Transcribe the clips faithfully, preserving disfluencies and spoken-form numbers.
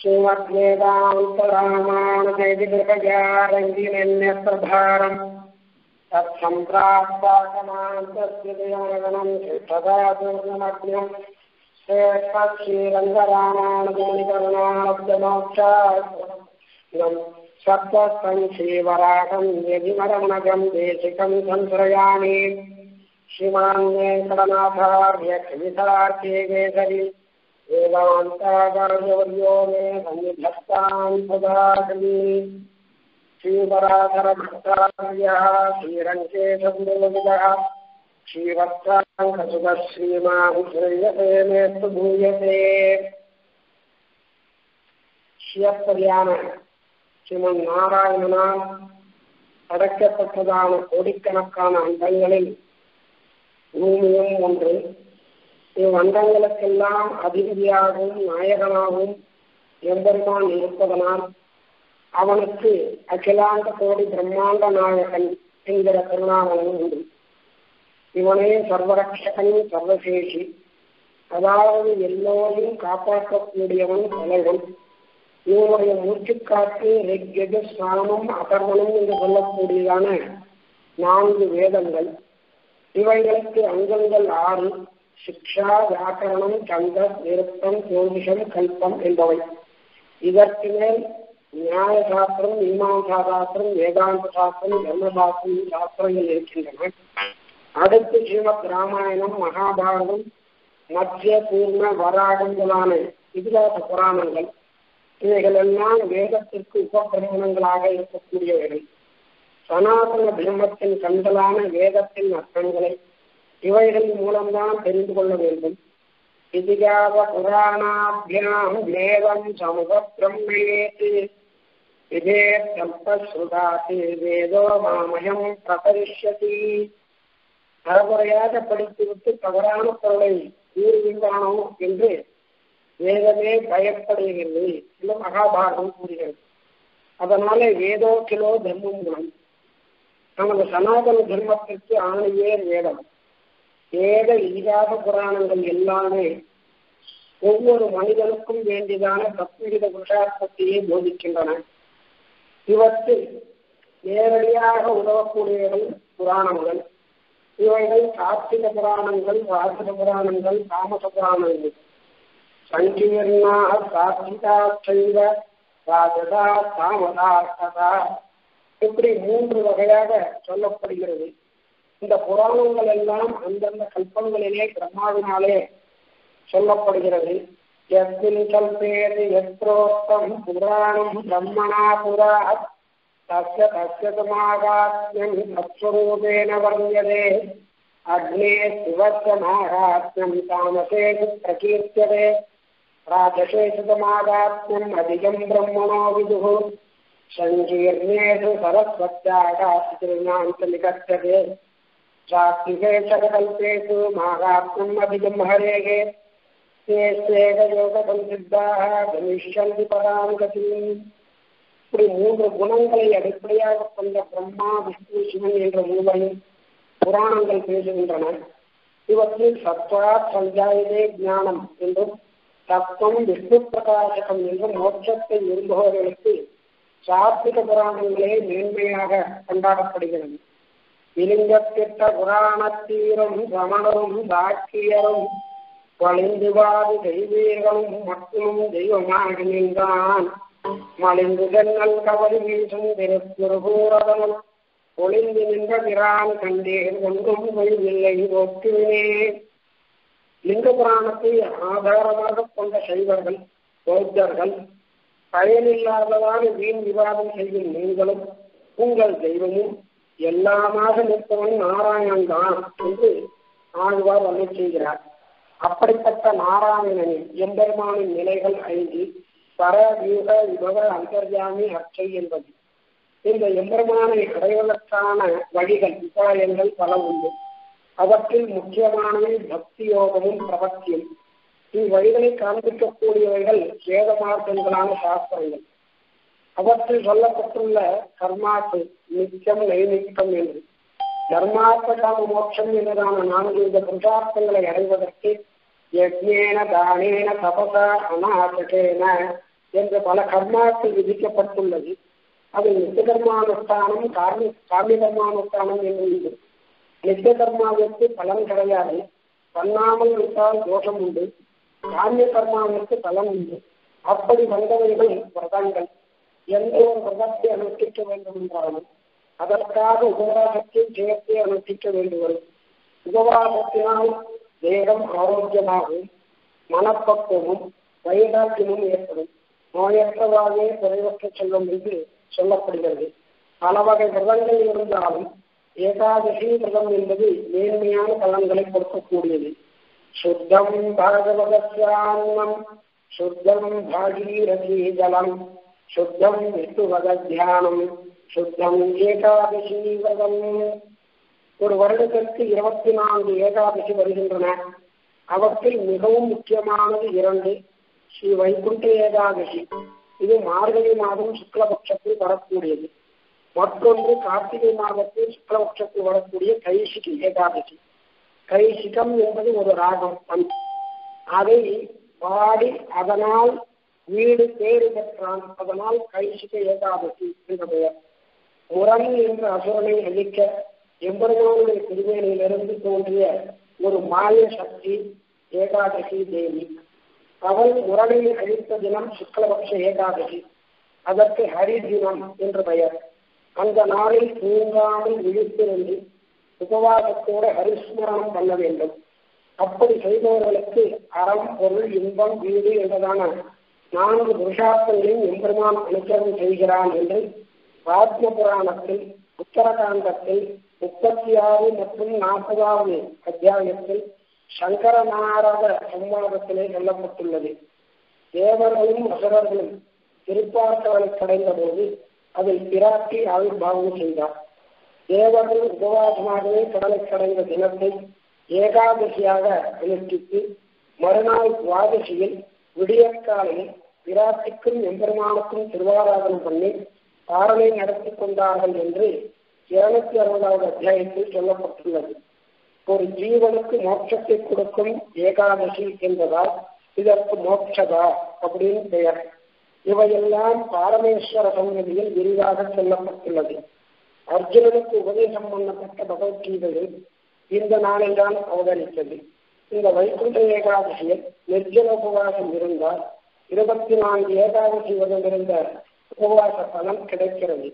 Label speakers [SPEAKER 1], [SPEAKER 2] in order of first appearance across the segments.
[SPEAKER 1] श्रीमद्वेदान्तरामानुजैर्गजारङ्गिन्यप्रधारम् तत्सम्प्राप्ताकमान्तस्यदयमगनं चित्तदातुर्नमग्नं श्रेष्ठश्रीरङ्गरामानुजमुनिकरुणाब्दमोक्षात् सप्तसङ्क्षीवराकं यदिमरमणगं देशिकं संश्रयामि श्रीमान् वेङ्कटनाथार्य कवितार्केकेसरी वेदान्ताचार्यवर्यो मे सन्निधत्तां सदाकली श्रीवराधरभट्टार्यः श्रीरङ्केशपुरोहितः श्रीवत्साङ्कसुतः श्रीमान् श्रेयसे मेस्तु भूयते சிவப்பதியான ஸ்ரீமன் நாராயணனால் அடக்கப்பட்டதான கோடிக்கணக்கான அண்டங்களில் பூமியும் ஒன்று. இவ்வண்டங்களுக்கெல்லாம் அதிபதியாகவும் நாயகனாகவும் எம்பெருமான் இருப்பதனால் அவனுக்கு அகிலாண்ட கோடி பிரம்மாண்ட நாயகன் என்கிற திருநாமமும் உண்டு. இவனே சர்வரட்சகன், சர்வசேஷி, அதாவது எல்லோரையும் காப்பாற்றக்கூடியவன், தலைவன். இவனுடைய மூச்சுக்காற்று ரிக்யஜு சாமம் அதர்வனம் என்று சொல்லக்கூடியதான நான்கு வேதங்கள். இவைகளுக்கு அங்கங்கள் ஆறு: சிக்ஷா, வியாக்கரணம், சந்த, நிருத்தம், ஜோதிஷம், கல்பம் என்பவை. இதற்கு மேல் நியாய சாஸ்திரம், மீமாம்சா சாஸ்திரம், வேதாந்த சாஸ்திரம், தர்மசாஸ்திரம் சாஸ்திரங்கள் இருக்கின்றன. அடுத்து ஸ்ரீமத் ராமாயணம், மகாபாரதம், மத்திய பூர்ண வராகங்களான இதிகாச புராணங்கள். இவைகள் எல்லாம் வேதத்திற்கு உபபிரமணங்களாக இருக்கக்கூடியவைகள். சனாதன தர்மத்தின் கண்களான வேதத்தின் அர்த்தங்களை இவைகளின் மூலம்தான் தெரிந்து கொள்ள வேண்டும். இதிகாச புராணாபியாம் வேதம் சமூக பிரம்மேதி இதே கல்பஸ்ருதாதி வேதோ மாமயம் பிரகரிஷ்யதி. பரபரையாக படித்துவிட்டு தவறான பொருளை கூறுகின்றானோ என்று வேதமே பயப்படுகிறது என்று மகாபாரதம் கூறுகிறது. அதனாலே வேதோ கிலோ தர்மம் குணம். நமது சனாதன தர்மத்திற்கு ஆணையேர் வேதம். வேத இதிகாச புராணங்கள் எல்லாமே ஒவ்வொரு மனிதனுக்கும் வேண்டியதான தத்துவ புருஷார்த்தத்தையே போதிக்கின்றன. இவற்றில் நேரடியாக உதவக்கூடியவர்கள் புராணங்கள். இவைகள் கார்த்திக புராணங்கள், வாசக புராணங்கள், தாமச புராணங்கள். சங்கீர்ணா சாத்விகா சைவ ராஜதா தாமதார்த்ததா இப்படி மூன்று வகையாக சொல்லப்படுகிறது. இந்த புராணங்கள் எல்லாம் அந்தந்த கல்பங்களிலே பிரம்மாவினாலே சொல்லப்படுகிறது. எஸ்மின் கல்பேதி யத்ரோக்தம் புராணம் பிரம்மணா புரா தஸ்ய தஸ்ய சமாகாத்யம் தத்ஸ்வரூபேன வர்ணியதே. அக்னே சிவஸ்ய மாகாத்யம் தாமசேஷு பிரகீர்த்தியதே. ராஜசேஷு சமாகாத்யம் அதிகம் பிரம்மணோ விதுः. சங்கீர்ணேஷு சரஸ்வத்யாகாசிதிர்நாந்த நிகத்யதே. சாத்விகேஷகல்பேஷு மாகாத்யம் அதிகம் ஹரேः. தேஸ்தேக யோக சம்சித்தாः கமிஷ்யந்தி பராம் கதிம். இப்படி மூன்று குணங்களை அடிப்படையாக கொண்ட பிரம்மா, விஷ்ணு, சிவன் என்ற மூவரையும் புராணங்கள் பேசுகின்றன. இவற்றில் சத்வா சஞ்சாயதே ஞானம் என்றும் தத்துவம் விஷ்ணு பிரகாசகம் என்றும் மோட்சத்தை விரும்புபவர்களுக்கு சாத்விக புராணங்களே மேன்மையாக கொண்டாடப்படுகிறது. இலிங்கத்திட்ட புராணத்தீரும் ரமணரும் தாக்கியரும் வலிந்துவாதி தெய்வீர்களும் மட்டும் தெய்வமாக நின்றான். மலிந்து ஜன்னல் கவரி வீசும் திருப்புரபூரதனும் ஒளிந்து நின்ற பிரான் கண்டேன் ஒன்றும் இல்லை ஒட்டுவினே. லிங்க புராணத்தை ஆதாரமாக கொண்ட சைவர்கள், பௌத்தர்கள் பயனில்லாததான வீண் விவாதம் செய்யும் நீங்களும் உங்கள் தெய்வமும் எல்லாமாக நிற்பவன் நாராயணன் தான் என்று ஆழ்வார் வந்து செய்கிறார். அப்படிப்பட்ட நாராயணனின் எம்பெருமானின் நிலைகள் ஐந்து: பர, வியூக, விபவ, அந்தர்யாமி, அர்ச்சை என்பது. இந்த எம்பெருமானை அடைவதற்கான வழிகள், உபாயங்கள் பல உண்டு. அவற்றில் முக்கியமானவை பக்தி யோகமும் பிரபத்தியும். இவ்வழிகளை காண்பிக்கக்கூடியவைகள் வேத மார்க்கங்களான சாஸ்திரங்கள். அவற்றில் சொல்லப்பட்டுள்ள கர்மாக்கு நித்தியம், நைமித்தியம் என்று தர்மார்த்த மோட்சம் என்றதான நான்கு இந்த புருஷார்த்தங்களை அடைவதற்கு யஜ்ஞேன தானேன தபச அநாசகேன என்று பல கர்மாக்கள் விதிக்கப்பட்டுள்ளது. அது நித்திய கர்மானுஷ்டானம், கார்மி காமிய கர்மானுஷ்டானம் என்று உண்டு. நித்திய கர்மாவிற்கு பலன் கிடையாது, பண்ணாமல் விட்டால் தோஷம் உண்டு. காமிய கர்மாவிற்கு பலன் உண்டு. அப்படி வந்தவைகள் விரதங்கள். எந்த ஒரு விரதத்தை அனுஷ்டிக்க வேண்டும் என்றாலும் அதற்காக உபவாசத்தை ஜெயத்தை அனுஷ்டிக்க வேண்டும். உபவாசத்தினால் தேகம் ஆரோக்கியமாகவும் மனப்பக்குவமும் வைராக்கியமும் ஏற்படும். நோயற்றவாகவே குறைவற்ற செல்வம் என்று சொல்லப்படுகிறது. பல வகை விரதங்கள் இருந்தாலும் ஏகாதசி விரதம் என்பது மேன்மையான பலன்களை கொடுக்கக்கூடியது. சுத்தம் பாகவதம், சுத்தம் பாகீரதி ஜலம், சுத்தம் விஷ்ணுவத தியானம், சுத்தம் ஏகாதசி விரதம். ஒரு வருடத்திற்கு இருபத்தி நான்கு ஏகாதசி வருகின்றன. அவற்றில் மிகவும் முக்கியமானது இரண்டு. ஸ்ரீ வைகுண்ட ஏகாதசி, இது மார்கழி மாதம் சுக்லபட்சத்தில் வரக்கூடியது. மற்றொன்று கார்த்திகை மாதத்தில் சுக்லபட்சத்தில் வரக்கூடிய கைசிக ஏகாதசி. கைசிகம் என்பது ஒரு ராகம். அதை பாடி அதனால் வீடு பேறு பெற்றான். அதனால் கைசிக ஏகாதசி என்ற பெயர். முரண் என்ற அசுரனை அழிக்க எம்பெருமானுடைய திருவேணியிலிருந்து தோன்றிய ஒரு மாய சக்தி ஏகாதசி தேவி. அவள் முரணை அழித்த தினம் சுக்லபக்ஷ ஏகாதசி. அதற்கு ஹரி தினம் என்று பெயர். அந்த நாளில் தூங்காமல் விழித்திருந்து உபவாசத்தோடு ஹரிஸ்மரணம் பண்ண வேண்டும். அப்படி செய்பவர்களுக்கு அறம், பொருள், இன்பம், வீடு என்பதான நான்கு புருஷார்த்தங்களையும் எம்பெருமான் அனுக்கிரகம் செய்கிறான் என்று ராத்ம புராணத்தில் உத்தரகாண்டத்தில் முப்பத்தி ஆறு மற்றும் நாற்பதாவது அத்தியாயத்தில் சங்கர நாரத சம்வாதத்திலே சொல்லப்பட்டுள்ளது. தேவர்களும் அசுரர்களும் திருப்பார்த்தவனை கடைந்த போது அதை பிராட்டி ஆவிர்வாவம் செய்தார். தேவர்கள் உபவாசமாகவே கடலை கடைந்த தினத்தை ஏகாதசியாக அனுஷ்டித்து மறுநாள் துவாதசியில் விடியற்காலையில் பிராட்டிக்கும் எம்பெருமானுக்கும் திருவாராதனம் பண்ணி பாடலை நடத்தி கொண்டார்கள் என்று இருநூத்தி அறுபதாவது அத்தியாயத்தில் சொல்லப்பட்டுள்ளது. ஒரு ஜீவனுக்கு மோட்சத்தை கொடுக்கும் ஏகாதசி என்பதால் இதற்கு மோட்சதா அப்படின்னு பெயர். இவையெல்லாம் பாரமேஸ்வர சங்கதியில் விரிவாக சொல்லப்பட்டுள்ளது. அர்ஜுனனுக்கு உபதேசம் பண்ணப்பட்ட பகவத்கீதையில் இந்த நாளில்தான் அவதரித்தது. இந்த வைகுண்ட ஏகாதசியில் நிர்ஜல உபவாசம் இருந்தால் இருபத்தி நான்கு ஏகாதசி விரதம் இருந்த உபவாச பலன் கிடைக்கிறது.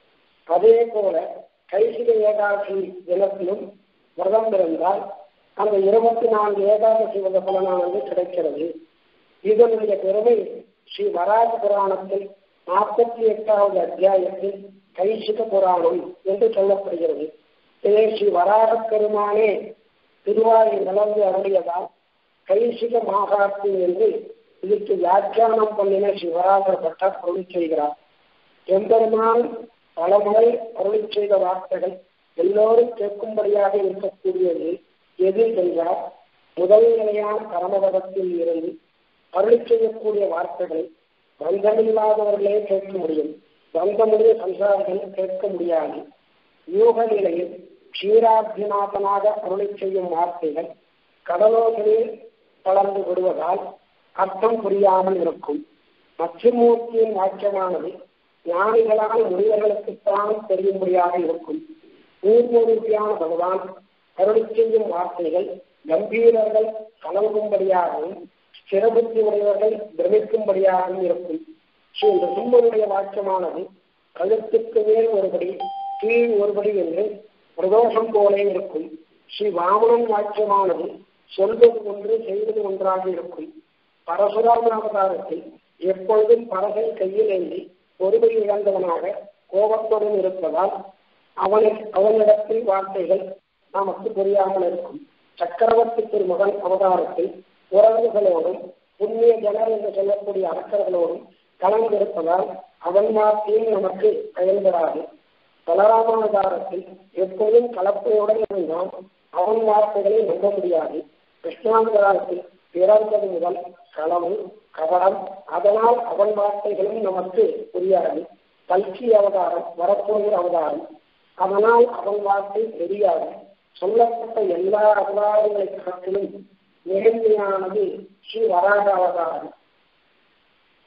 [SPEAKER 1] அதே போல கைசிக ஏகாதசி தினத்திலும் விரதம் இருந்தால் அந்த இருபத்தி நான்கு ஏகாதசி விரத பலனானது கிடைக்கிறது. இதனுடைய பெருமை ஸ்ரீ வராக புராணத்தில் நாற்பத்தி எட்டாவது அத்தியாயத்தில் கைசிக புராணம் என்று சொல்லப்படுகிறது. இதே ஸ்ரீ வராக பெருமானே திருவாயை நிலந்து அருளியதால் கைசிக மகாத்மி என்று இதற்கு வியாக்கியானம் பண்ணின ஸ்ரீ வராகர் பட்டர் அருளி செய்கிறார். எம்பெருமான் பலமுறை அருளி செய்த வார்த்தைகள் எல்லோரும் கேட்கும்படியாக இருக்கக்கூடியது எது என்றால் முதல் நிலையான பரமபதத்தில் இருந்து அருளி செய்யக்கூடிய வார்த்தைகளை பந்தமில்லாதவர்களே கேட்க முடியும். பந்தமுடைய சம்சாரிகள் கேட்க முடியாது. யூக நிலையில் க்ஷீராப்திநாதனாக அருளி செய்யும் வார்த்தைகள் கடலோசையில் கலந்து விடுவதால் அர்த்தம் புரியாமல் இருக்கும். மச்சிமூர்த்தியின் வாக்கியமானது ஞானிகளான முனிவர்களுக்குத்தான் தெரியும்படியாக இருக்கும். ஊர்மூர்த்தியான பகவான் அருளி செய்யும் வார்த்தைகள் கம்பீரர்கள் கலங்கும்படியாகவும் ஸ்திரபுத்தி உடையவர்கள் பிரமிக்கும்படியாகவும் இருக்கும். ஸ்ரீ ரிசும்பனுடைய வாக்கியமானது கழுத்துக்கு மேல் ஒருபடி கீழ் ஒருபடி என்று பிரதோஷம் போலே இருக்கும். ஸ்ரீ வாமனன் வாக்கியமானது சொல்வது ஒன்று செய்வது ஒன்றாக இருக்கும். பரசுராம அவதாரத்தில் எப்பொழுதும் பரசை கையில் ஏந்தி பொறுமை இழந்தவனாக கோபத்துடன் இருப்பதால் அவனை அவனிடத்தில் வார்த்தைகள் நமக்கு புரியாமல் இருக்கும். சக்கரவர்த்தி திருமகன் அவதாரத்தில் உறவுகளோடும் புண்ணிய ஜனர் என்று சொல்லக்கூடிய அரசர்களோடும் கலந்திருப்பதால் அவன் வார்த்தையும் நமக்கு பயன்படாது. பலராமாவதாரத்தில் எப்போதும் கலப்பையுடன் இருந்தால் அவன் வார்த்தைகளை நம்ப முடியாது. கிருஷ்ணாவதாரத்தில் பிறந்தது முதல் களவு கவடம், அதனால் அவன் வார்த்தைகளும் நமக்கு புரியாது. கல்கி அவதாரம் வரப்போகிற அவதாரம், அதனால் அவன் வார்த்தை தெரியாது. சொல்லப்பட்ட எல்லா அவதாரங்களை காட்டிலும் நேர்மையானது ஸ்ரீ வராக அவதாரம்.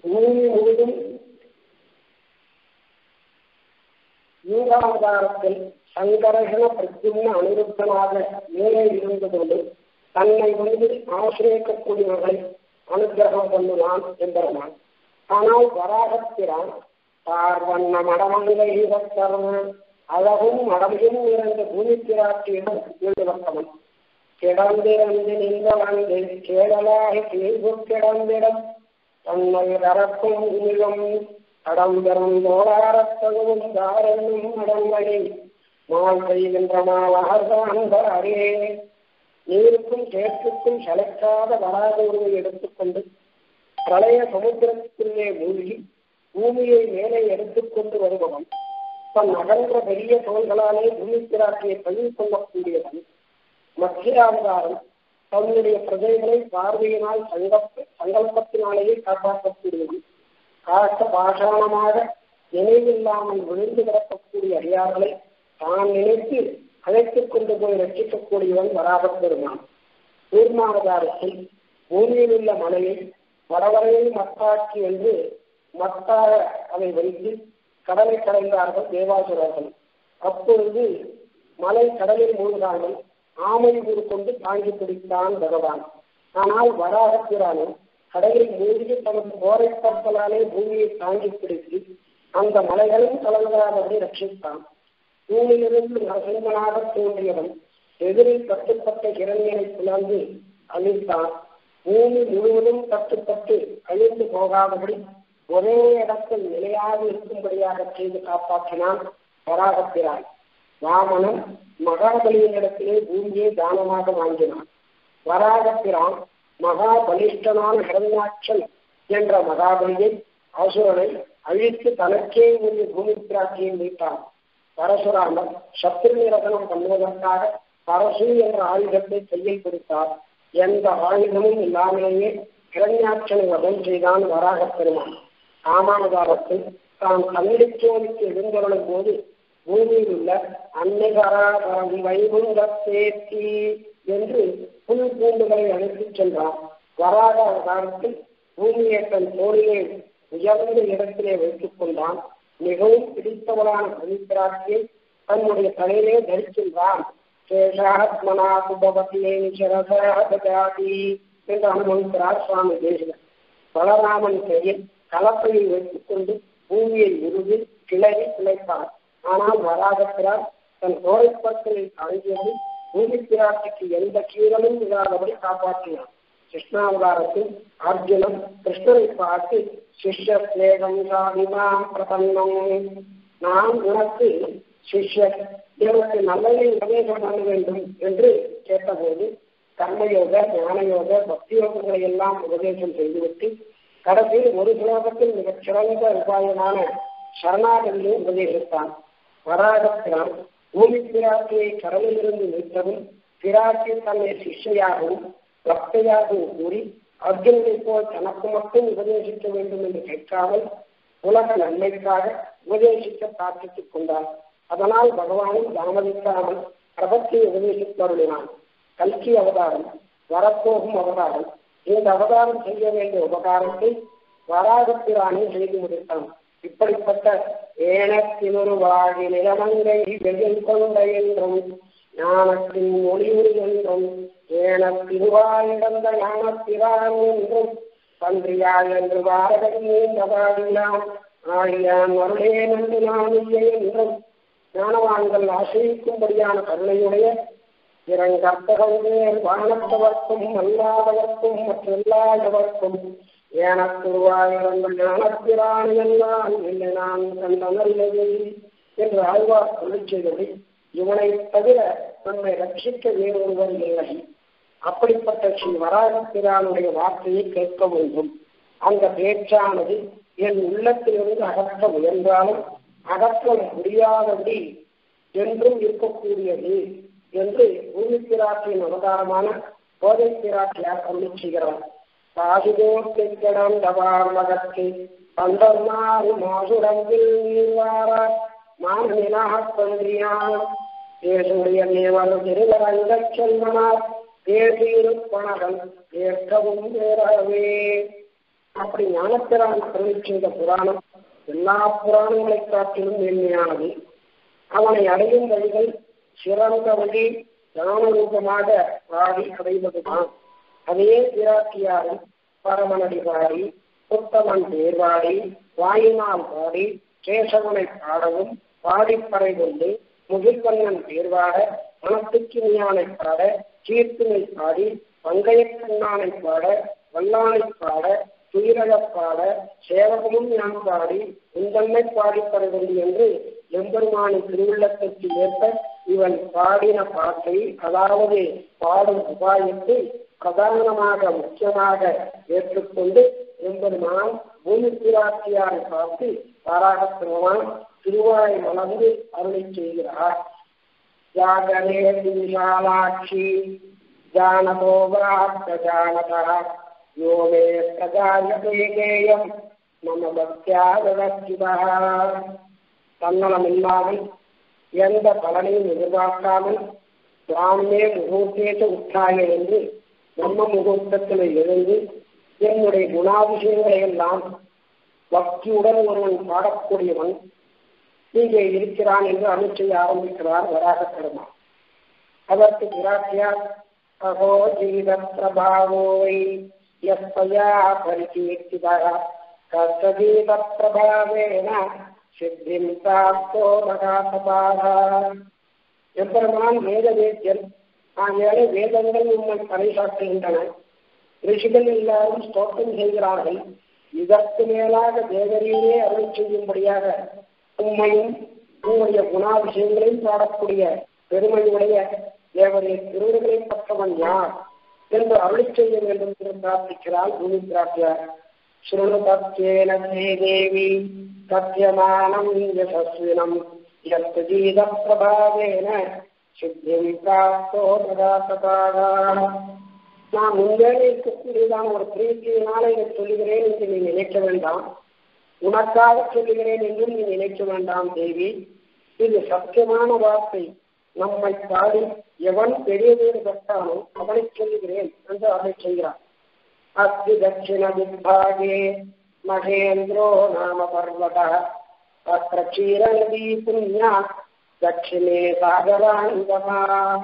[SPEAKER 1] பூமி முழுதும் யூகாவதாரத்தில் சங்கரகண பிரத்யும்ன அனிருத்தனாக மேலே இருந்ததோடு தன்னை வந்து ஆசிரியக்கக்கூடியவர்களை அனுகிரகம் பண்ணுவான் என்பவனான். ஆனால் வராகத்திரான் பார்வண்ண மடமங்கை தர்மன் அழகும் மடமையும் நிறைந்த பூமி பிராட்டியிடம் ஈடுபட்டவன். கிடந்திறந்து நின்றவந்து கேடலாகி கேள்வி கிடந்திடம் தன்னை வரக்கும் உமிழும் கடம்பெறும் தோளாரத்தகவும் தாரென்னும் மடங்களை மால் செய்கின்ற மாலார்தான்பாரே. நீருக்கும் சேற்றுக்கும் சளைக்காத வராத உருவை எடுத்துக்கொண்டு பிரளய சமுத்திரத்திற்குள்ளே மூழ்கி பூமியை மேலே எடுத்துக்கொண்டு வருபவன். தன் அகன்ற பெரிய தோள்களாலே பூமி பிராட்டியை பழி கொள்ளக்கூடியவன். மத்தியாவதாரம் தன்னுடைய பிரஜைகளை பார்வையினால் சங்கப்ப சங்கல்பத்தினாலேயே காப்பாற்றக்கூடியவன். காட்ட பாஷாணமாக நினைவில்லாமல் விழுந்து கிடக்கக்கூடிய அடியார்களை தான் நினைத்து அழைத்துக் கொண்டு போய் ரட்சிக்கக்கூடியவன் வராகப் பெருமான். கூர்மாவதாரத்தில் பூமியில் உள்ள மலையை வடவரையில் மத்தாக்கி என்று மத்தாக அதை வைத்து கடலை கடைந்தார்கள் தேவாசுரர்கள். அப்பொழுது மலை கடலில் மூழ்காமல் ஆமை ஊர் கொண்டு தாங்கி பிடித்தான் பகவான். ஆனால் வராகப்பிரானும் கடலில் மூழ்கி தனது போரை கப்பலாலே பூமியை தாங்கி பிடித்து அந்த மலைகளும் கலங்காதபடி ரட்சித்தான். பூமியிலிருந்து நரசிம்மனாக தோன்றியவன் எதிரில் கட்டுப்பட்ட இரண்யனை பிளந்து அழித்தான். பூமி முழுவதும் கட்டுப்பட்டு அழிந்து போகாதபடி ஒரே இடத்தில் நிலையாக இருக்கும்படியாக செய்து காப்பாற்றினான் வராகப்பிரான். வாமனன் மகாபலியின் இடத்திலே பூமியை தானமாக வாங்கினான். வராகப்பிரான் மகா பலிஷ்டனான ஹிரண்யாட்சன் என்ற மகாபலியை அசுரனை அழித்து தனக்கே உரிய பூமி பிராட்டியை வைத்தான். பரசுராமர் சத்ரு நிரசனம் பண்ணுவதற்காக பரசு என்ற ஆயுதத்தை கையில் கொடுத்தார். எந்த ஆயுதமும் இல்லாமலேயே ஹிரண்யாட்சனை வதம் செய்தான் வராகப் பெருமான். காமாவதாரத்தில் தான் கண்ணிச்சோதிக்கு எழுந்தருளும் போது பூமியில் உள்ள அன்னைகராகி வைகுந்தேத்தி என்று புல் பூண்டுகளை அழைத்துச் சென்றார். வராக அவதாரத்தில் பூமியை தன் தோழியை உயர்ந்த இடத்திலே வைத்துக் கொண்டான். மிகவும் பிடித்தவரான பவித்ராட்சியை தன்னுடைய தலையிலே தரிக்கின்றான். சேஷாத்மனா சுபவதியை சரசாதி என்று அனுமதிக்கிறார் சுவாமி தேசிகர். பலராமன் கையில் கலப்பையை வைத்துக் கொண்டு பூமியை உருவி கிளறி பிழைத்தார். ஆனால் வராகப்பிரார் தன் கோரைப்பற்களில் தாங்கியது பூமி பிராட்டிக்கு எந்த கீழலும் இல்லாதபடி காப்பாற்றினார். கிருஷ்ணாவதாரத்தில் அர்ஜுனன் கிருஷ்ணரை பார்த்து சிஷ்ய ஸ்லேகம் சாதிமாம் பிரபன்னம், நான் உனக்கு சிஷ்யர் எனக்கு நல்லதை உபதேசம் பண்ண வேண்டும் என்று கேட்டபோது கர்மயோக ஞானயோக பக்தி யோகங்களை எல்லாம் உபதேசம் செய்துவிட்டு கடைசியில் ஒரு ஸ்லோகத்தில் மிகச் சிறந்த உபாயமான சரணாகதியை உபதேசித்தான். வராகப்பிரான் பூமி பிராட்டியை கடலில் இருந்து மீட்டவும் பிராட்டி தன்னை சிஷ்யையாகவும் பக்தையாகவும் கூறி அர்ஜுனனை போல் தனக்கு மட்டும் உபதேசிக்க வேண்டும் என்று கேட்காமல் உலக நன்மைக்காக உபதேசிக்க பிரார்த்தித்துக் கொண்டார். அதனால் பகவானும் தாமதிக்காமல் பிரபத்தியை உபதேசித்தருளினான். கல்கி அவதாரம் வரப்போகும் அவதாரம். இந்த அவதாரம் செய்ய வேண்டிய உபகாரத்தை வராகப்பிரானே செய்து முடித்தான். இப்படிப்பட்ட ஏனத்தினொரு வாழி நிலமங்கை வெயில் கொண்ட என்றும் ஞானத்தின் மொழியுறு என்றும் ஏனத்திருவாயிடந்த ஞானத்திரான் என்றும் பன்றியாள் என்று வாரகையேன் ஆழியான் வருடேன் என்று நான் இல்லை என்றும் ஞானவான்கள் ஆசிரிக்கும்படியான கருணையுடைய இரங்கற்பகங்கள் வானத்தவர்க்கும் அல்லாதவர்க்கும் மற்றெல்லாதவர்க்கும் ஏனத்திருவாயிரங்கள் ஞானத்திரான் எல்லாம் இல்லை நான் கண்ட நல்லது என்று ஆழ்வார் சொல்லிச் செய்தபடி இவனை தவிர நம்மை ரட்சிக்க வேறொருவர் இல்லை. அப்படிப்பட்ட ஸ்ரீ வராகப்பிரானுடைய வார்த்தையை கேட்க வேண்டும். அந்த பேச்சானது என் உள்ளத்திலிருந்து அகற்ற முயன்றாலும் அகற்ற முடியாதபடி என்றும் இருக்கக்கூடியது என்று பூமி பிராட்டியின் அவதாரமான போதை பிராட்டியார் அருளி செய்கிறார். பாசுதோட்டை கிடந்தவார் மகத்தை பந்தர்மாறு மாசுடங்கில் நீர்வாரா மாநிலாக பன்றியார் தேசுடைய நேவர் திருவரங்க செல்வனார் பேசியிருப்பனகள் கேட்கவும் வேறவே. அப்படி ஞானப்பிரான் அருளி செய்த புராணம் எல்லா புராணங்களை காட்டிலும் மேன்மையானது. அவனை அடையும் வழிகள் சிறந்த வழி ஞான ரூபமாக பாடி அடைவதுதான். அதே பிராட்டியாரும் பரமனடி பாடி புத்தவன் தேர்வாடி வாயினால் பாடி கேசவனை பாடவும் பாடிப்பறை கொண்டு முகில்வண்ணன் தேர்வாட மனத்துக்கு ஞானை பாட கீர்த்தினை பாடி பங்கையக்கண்ணானை பாட வல்லானை பாட துயிரழப் பாட சேவகமும் ஞான் பாடி உந்தன்மை பாடிப்பறை கொண்டு என்று எம்பெருமானின் திருவுள்ளத்திற்கு ஏற்ப இவன் பாடின பாட்டை, அதாவது பாடும் உபாயத்தை பிரதானமாக முக்கியமாக ஏற்றுக்கொண்டு எம்பெருமான் பூமி பிராட்டியாரை பார்த்து பாராகப் பெறுவான். திருவாய் மலர்ந்து அருளை செய்கிறார். ஜாகரே விசாலாட்சி ஜானதோ ஜானதா யோமே பிரஜாயதேயம் நம்ம பக்தியாகவா. தன்னலம் இல்லாமல் எந்த பலனையும் எதிர்பார்க்காமல் சுவாமியே முகூர்த்தேச உற்றாய என்று நம்ம முகூர்த்தத்தில் எழுந்து என்னுடைய குணாபிஷேகங்களை எல்லாம் பக்தியுடன் ஒருவன் பாடக்கூடியவன் இங்கே இருக்கிறான் என்று அருள் செய்ய ஆரம்பிக்கிறார் வராக பெருமாள். அதற்கு பிராட்டியார் அகோ ஜீவ பிரபாவோய் யஸ்யா பரிகீர்த்திதா கர்த்தஜீவ பிரபாவேன சித்திம் பிராப்தோ மகாசபாஹா. எம்பெருமான் வேத வேத்தியன் ஆகியாலே வேதங்கள் உண்மை பறைசாற்றுகின்றன. ரிஷிகள் எல்லாரும் ஸ்தோத்திரம் செய்கிறார்கள். இதற்கு மேலாக தேவரையே அருள் செய்யும்படியாக உண்மையும் உங்களுடைய குணாபிஷயங்களையும் பாடக்கூடிய பெருமையுடைய தேவரைய திருவுகளை பற்றவன் யார் என்று அருள் செய்ய வேண்டும் என்று பிரார்த்திக்கிறாள் பூமி பிராட்டியார். ஸ்ருணு தத்யேன தேவி சத்தியமானம் யசஸ்வினம் யத் ஜீத பிரபாவேன சித்திம் பிராப்தோ மகாசபாஹா. நான் முன்னே இருக்கக்கூடியதான ஒரு பிரீத்தியினால இதை சொல்லுகிறேன் என்று நீ நினைக்க வேண்டாம். உனக்காக சொல்லுகிறேன் என்றும் நீ நினைக்க வேண்டாம் தேவி. இது சத்தியமான வார்த்தை. நம்மை பாடி எவன் பெரிய பேர் பெற்றானோ அவனை சொல்லுகிறேன் என்று அதை செய்கிறார். அஸ்தி தட்சிண விபாகே மகேந்திரோ நாம பர்வத அத்திர க்ஷீரநதி புண்ணியா தட்சிணே சாகராங்கமா.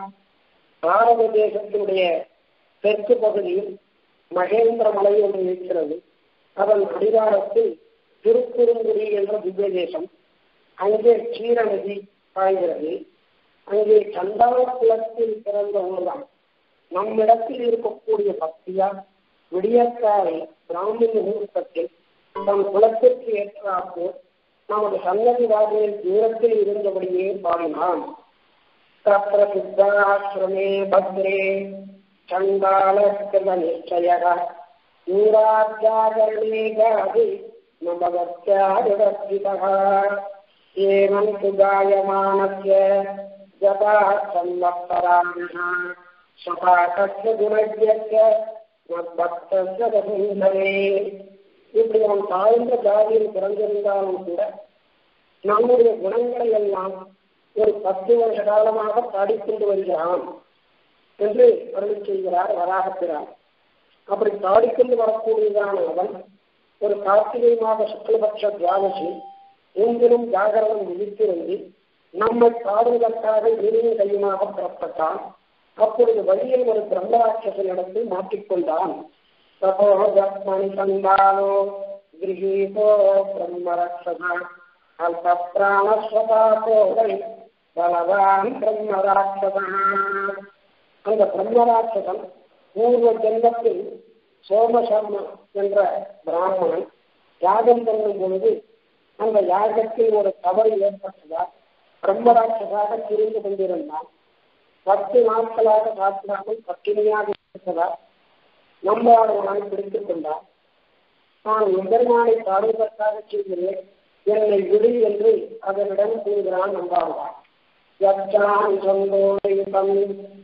[SPEAKER 1] பாரத தேசத்தினுடைய தெற்கு பகுதியில் மகேந்திர மலை ஒன்று இருக்கிறது. அதன் அடிவாரத்தில் திருக்குறுங்குடி என்ற திவ்ய தேசம். அங்கே க்ஷீரநதி பாய்கிறது. அங்கே சந்தான குலத்தில் பிறந்த ஊர்தான். நம்மிடத்தில் இருக்கக்கூடிய பக்தியா விடியற்காலை பிராமி முகூர்த்தத்தில் தம் குலத்திற்கு ஏற்றாப்பு நமது சன்னதி வாசலில் தூரத்தில் இருந்தபடியே பாடினான். தத்ர சித்தாசிரமே பத்ரே சண்டாள நிச்சய ஊராஜாகரணே காதி நமவத்யாதிதா ஏவம் சுகாயமானஸ்ய ஜபா சம்வத்சராணः சபாகஸ்ய குணஜ்யஸ்ய மத்பக்தஸ்ய வசுந்தரே. இப்படி அவன் தாழ்ந்த ஜாதியில் பிறந்திருந்தாலும் கூட நம்முடைய குணங்களை எல்லாம் ஒரு பத்து வருஷ காலமாக பாடிக்கொண்டு வருகிறான் என்று அருள் செய்கிறார் வராகப்பிரான். அப்படி பாடிக்கொண்டு வரக்கூடியதான அவன் ஒரு கார்த்திகை மாத சுக்லபட்ச துவாதசி மூன்றிலும் ஜாகரணம் விதித்திருந்து நம்மை பாடுவதற்காக இனியும் கையுமாக புறப்பட்டான். அப்பொழுது வழியில் ஒரு பிரம்மராட்சசனிடத்தில் மாற்றிக்கொண்டான். தபோமணி சந்தானோ கிரகீதோ பிரம்மராட்சசா அல்ப பிராணஸ்வபாகோவை பலவான் பிரம்மராட்சசா. அந்த பிரம்மராட்சசன் பூர்வ ஜென்மத்தில் சோமசர்ம என்ற பிராமணன் யாகம் பண்ணும் பொழுது அந்த யாகத்தில் ஒரு தவறு ஏற்பட்டதால் பிரம்மராட்சசாக திரிந்து கொண்டிருந்தான். பத்து நாட்களாக சாப்பிடாமல் பட்டினியாக இருப்பதால் நம்பாளவனை பிடித்துக் கொண்டார். நான் எம்பெருமானை பாடுவதற்காக செய்கிறேன், என்னை விடு என்று அதனிடம் கூறுகிறான் நம்பாழ்வான். யச்சான் சந்தோஷம்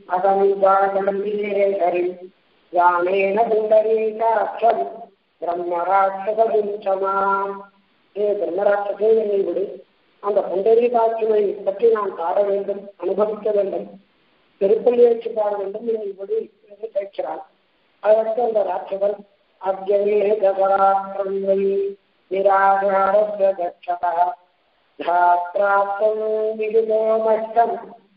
[SPEAKER 1] அகமிதாகி யானேன புண்டரீகாட்சம் பிரம்மராட்சசமா. ஏ பிரம்மராட்சசே, என்னை விடு, அந்த புண்டரீகாட்சனை பற்றி நான் பாட வேண்டும், அனுபவிக்க வேண்டும், திருப்பள்ளி வச்சு பாட வேண்டும், என்னை விடு என்று கேட்கிறான். அதற்கு அந்த ராட்சகன் அத்யவேதபராக்ரமை நிராகாரஸ்ய தட்சதா தாத்ராப்தம் விதுதோ மஷ்டம்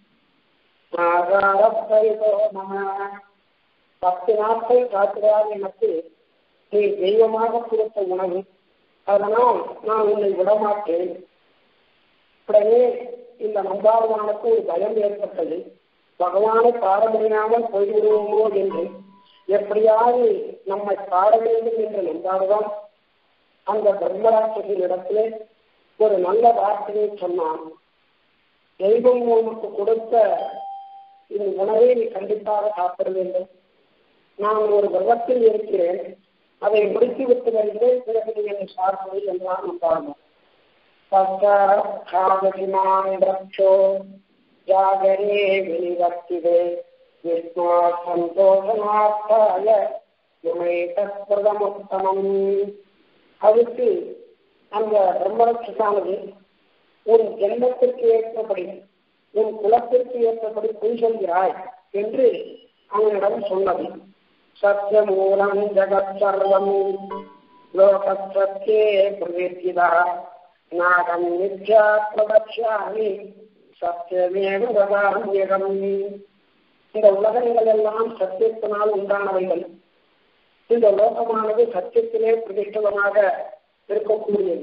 [SPEAKER 1] ஆகாரப்பரிதோ மம. பத்து நாட்கள் காக்கிறார் எனக்கு நீ தெய்வமாக கொடுத்த உணவு, அதனால் நான் உன்னை விடமாட்டேன். உடனே இந்த நம்பாழ்வானுக்கு ஒரு பயம் ஏற்பட்டது. பகவானை பாட முடியாமல் போய்விடுவோமோ என்று, எப்படியாவது நம்மை பாட வேண்டும் என்று நம்பாழ்வான் அந்த பிரம்மராட்சசின் இடத்திலே ஒரு நல்ல வார்த்தையை சொன்னான். தெய்வம் உனக்கு கொடுத்த இந்த உணவை நீ கண்டிப்பாக சாப்பிட வேண்டும். நான் ஒரு கிரகத்தில் இருக்கிறேன், அதை முடித்து விட்டு வருகிறேன், பிறகு நீ என்னை பார்ப்பது என்றான் நம்பாழ்வான். ரக்ஷோ ஜாகரே வினிவர்த்திதே விஷ்ணு சந்தோஷமார்த்தாய இமை தத்பிரதமுத்தமம். அதுக்கு அந்த பிரம்மரட்சசானது உன் ஜென்மத்திற்கு ஏற்றபடி உன் குலத்திற்கு ஏற்றபடி பொய் சொல்கிறாய் என்று அவனிடம் சொன்னது. சத்யமூலம் ஜகத் சர்வம் லோகத்யே பிரவேசிதா நாகம் நித்யா பிரபக்ஷாமி சத்தியமேவ வதாம்யகம். இந்த உலகங்கள் எல்லாம் சத்தியத்தினால் உண்டானவைகள். இந்த லோகமானது சத்தியத்திலே பிரதிஷ்டமாக இருக்கக்கூடியது.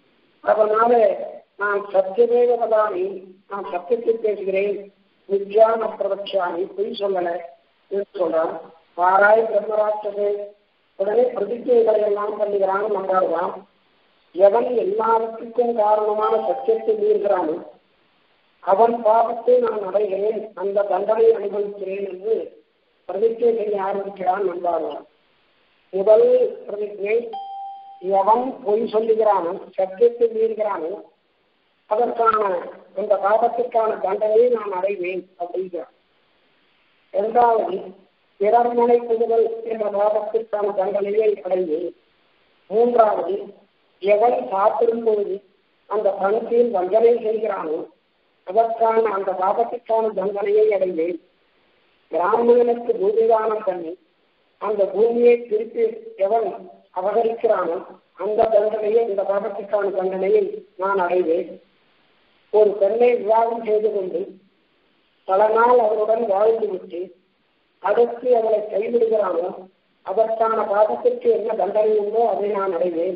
[SPEAKER 1] அதனால நான் சத்தியமேவ வதாமி, நான் சத்தியத்தை பேசுகிறேன், நித்யான பிரபக்ஷாமி, பொய் சொல்லல என்று சொல்றான். பாராய் பிரம்மராட்சசே. உடனே பிரதிஜைகளை எல்லாம் பண்ணுகிறான் நம்பாழ்வான். எவன் எல்லாவற்றுக்கும் காரணமான சத்தியத்தை மீறுகிறானோ அவன் பாவத்தை நான் அடைகிறேன், அந்த தண்டனை அனுபவிக்கிறேன் என்று பிரதிஜை செய்ய ஆரம்பிக்கிறான் நம்பாழ்வான். முதல் பிரதிஜை, எவன் பொய் சொல்லுகிறானோ சத்தியத்தை மீறுகிறானோ அதற்கான அந்த பாவத்திற்கான தண்டனையை நான் அடைவேன் அப்படிங்கிறான். இரண்டாவது, பிறர் நினைப்புகள் என்ற பாவத்திற்கான தண்டனையை அடைவேன். மூன்றாவது, எவன் சாப்பிடும் பொழுது அந்த பணத்தில் வஞ்சனை செய்கிறானோ அதற்கான அந்த பாபத்திற்கான தண்டனையை அடைவேன். பிராமணனுக்கு பூமிதானம் பண்ணி அந்த பூமியை திருப்பி எவன் அபகரிக்கிறானோ அந்த தண்டனையை, இந்த பாபத்திற்கான தண்டனையை நான் அடைவேன். ஒரு பெண்ணை விவாகம் செய்து கொண்டு பல நாள் அவருடன் வாழ்ந்து விட்டு அடுத்து அவளை கைவிடுகிறானோ அதற்கான பாபத்திற்கு என்ன தண்டனை உண்டோ அதை நான் அடைவேன்.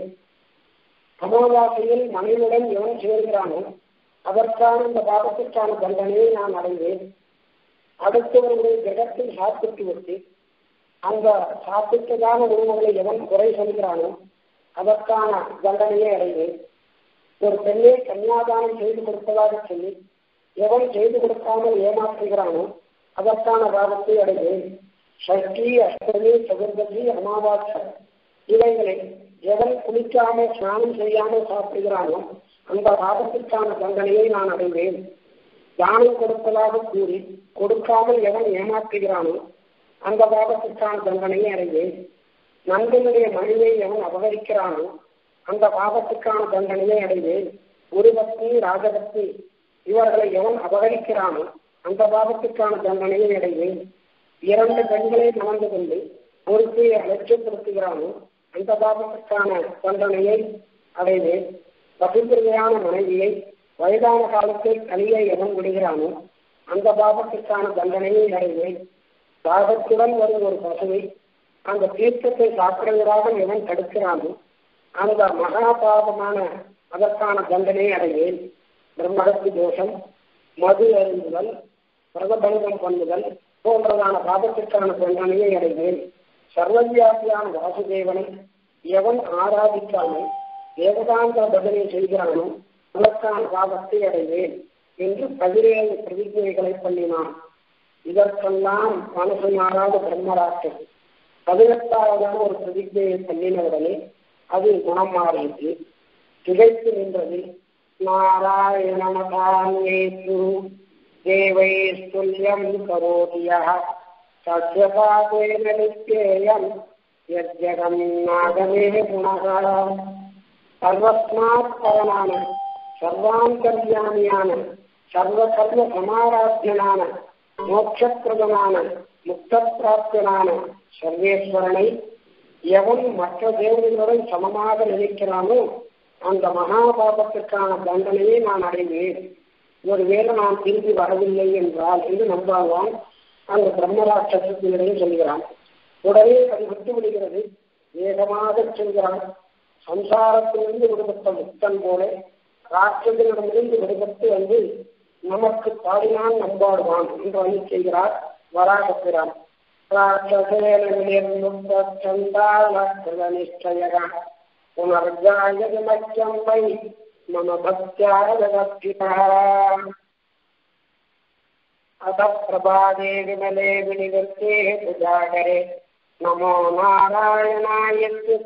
[SPEAKER 1] அமாவாசையில் மனைவியுடன் எவன் சேர்கிறானோ அதற்கான இந்த பாபத்திற்கான தண்டனையை நான் அடைவேன். அடுத்தவர்களுடைய கிரகத்தில் சாப்பிட்டு விட்டு அந்த சாப்பிட்டதான உணவுகளை எவன் குறை சொல்கிறானோ அதற்கான தண்டனையை அடைவேன். ஒரு பெண்ணை கன்னியாதானம் செய்து கொடுப்பதாக சொல்லி எவன் செய்து கொடுக்காமல் ஏமாற்றுகிறானோ அதற்கான பாவத்தை அடைவேன். சஷ்டி, அஷ்டமி, சதுர்தசி, அமாவாசை இவைகளை எவன் குளிக்காமல் ஸ்நானம் செய்யாமல் சாப்பிடுகிறானோ அந்த பாவத்திற்கான தண்டனையை நான் அடைவேன். தானம் கொடுப்பதாக கூறி கொடுக்காமல் எவன் ஏமாற்றுகிறானோ அந்த பாவத்திற்கான தண்டனையை அடைவேன். நண்பனுடைய மனைவியை எவன் அபகரிக்கிறானோ அந்த பாவத்துக்கான தண்டனையை அடைவேன். ஒரு பக்தி, ராஜபக்தி இவர்களை எவன் அபகரிக்கிறானோ அந்த பாவத்துக்கான தண்டனையை அடைவேன். இரண்டு பெண்களை மணந்து கொண்டு ஒருத்தையை அலட்சியப்படுத்துகிறானோ அந்த பாவத்துக்கான தண்டனையை அடைவேன். பசுபிரியான மனைவியை வயதான காலத்தில் கலியை எவன் விடுகிறானோ அந்த பாவத்திற்கான தண்டனையை அடைவேன். தாகத்துடன் வரும் ஒரு பசுவை அந்த தீர்த்தத்தை சாப்பிடுவதாக எவன் தடுக்கிறானோ அந்த மகா பாவமான அதற்கான தண்டனையை அடைவேன். பிரம்மகத்தி தோஷம், மது அருந்துதல், பிரதபங்கம் பண்ணுதல் போன்றதான பாவத்திற்கான தண்டனையை அடைவேன். சர்வவியாபியான வாசுதேவனை எவன் ஆராதிக்காமல் தேவதாந்த பஜனை செய்கிறானோ அதற்கான பாவத்தை அடைவேன் என்று பதினேழு பிரதிஜைகளை பண்ணினான். இதற்கெல்லாம் மனசு மாறாத பிரம்மராட்சன் பதினெட்டாவதான ஒரு பிரதிஜையை பண்ணினவுடனே அது குணம் மாறியது, திகைத்து நின்றது. நாராயணமதான்யேது தேவை துல்லியம் கரோதியா சத்யபாதேன நித்யேயம் யஜ்ஜகம் நாகமே குணகா. சர்வஸ்மாத் பரமான சர்வாந்தர்யாமியான சர்வ சர்வ சமாராத்தியனான மோட்சப்பிரதமான முக்த பிராப்தனான சர்வேஸ்வரனை எவன் மற்ற தேவர்களுடன் சமமாக நினைக்கிறானோ அந்த மகாபாபத்திற்கான தண்டனையை நான் அடைவேன். ஒருவேளை நான் திரும்பி வரவில்லை என்றால் என்று நம்பாவான் அந்த பிரம்மராட்சசத்தினிடையே சொல்கிறான். உடனே அது விட்டு விடுகிறது, வேகமாக செல்கிறான். சம்சாரத்திலிருந்து விடுபட்ட முக்தன் போல ராட்சசனிடமிருந்து விடுபட்டு வந்து நமக்கு பாடினான் நம்பாடுவான் என்று வந்து செய்கிறார் வராகப்பிரான். புனர்ஜாயமச்சம்பை மம பக்தியா அத பிரபாதே விமலே வினிவர்த்தே புஜாகரே நமோ நாராயணாய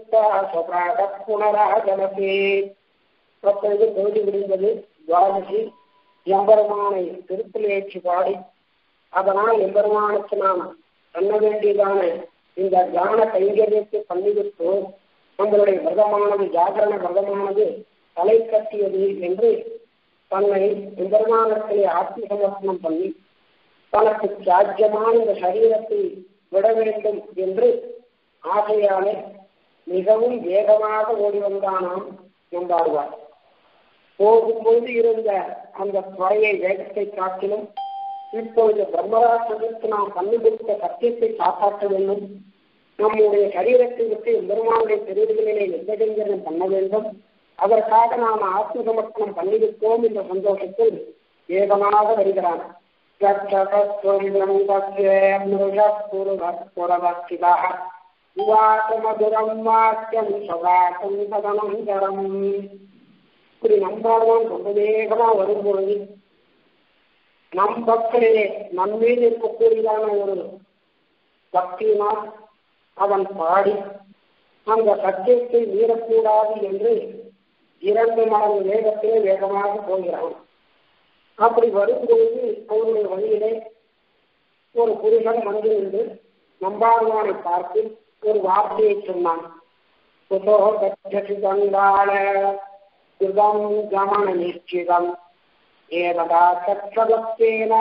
[SPEAKER 1] புனராகமதே. அப்பொழுது பொழுது விடுந்தது. துவாதசி எம்பெருமானை திருப்பிலேற்றி பாடி அதனால் எம்பெருமானுக்கு நாம் பண்ண வேண்டியதான இந்த தியான கைங்கரியத்தை பண்ணிவிட்டு நம்மளுடைய விரதமானது ஜாகரண விரதமானது தலை கட்டியது என்று தன்னை எம்பெருமானத்திலே ஆத்ம சமர்ப்பணம் பண்ணி தனக்கு சாத்தியமான இந்த சரீரத்தை விட வேண்டும் என்று ஆசையாலே மிகவும் வேகமாக ஓடி வந்தானாம் நம்பாடுவார். போகும்போது இருந்த அந்த துறையை வேகத்தை காட்டிலும் இப்பொழுது பிரம்மராட்சதற்கு நாம் கண்டுபிடித்த சத்தியத்தை காப்பாற்ற வேண்டும், நம்முடைய சரீரத்தை விட்டு பெருமானுடைய பெருவிகளிலே எந்தெங்கரும் பண்ண வேண்டும், அதற்காக நாம் ஆத்ம சமர்ப்பணம் பண்ணிவிட்டோம் என்ற சந்தோஷத்தில் வேகமாக வருகிறான். இப்படி நம்பால்தான் ரொம்ப வேகமா வரும்பொழுது நம் பக்தரே நம்மீது இருக்கக்கூடியதான ஒரு பக்தியினால் அவன் பாடி அந்த சத்தியத்தை மீறக்கூடாது என்று இரண்டு மடங்கு வேகத்திலே வேகமாக போகிறான். அப்படி வரும்பொழுது அவருடைய வழியிலே ஒரு புருஷன் வந்து நின்று நம்பாடுவானை பார்த்து ஒரு வார்த்தையை சொன்னான். கமன நிச்சிதம் ஏதா சத்வதேன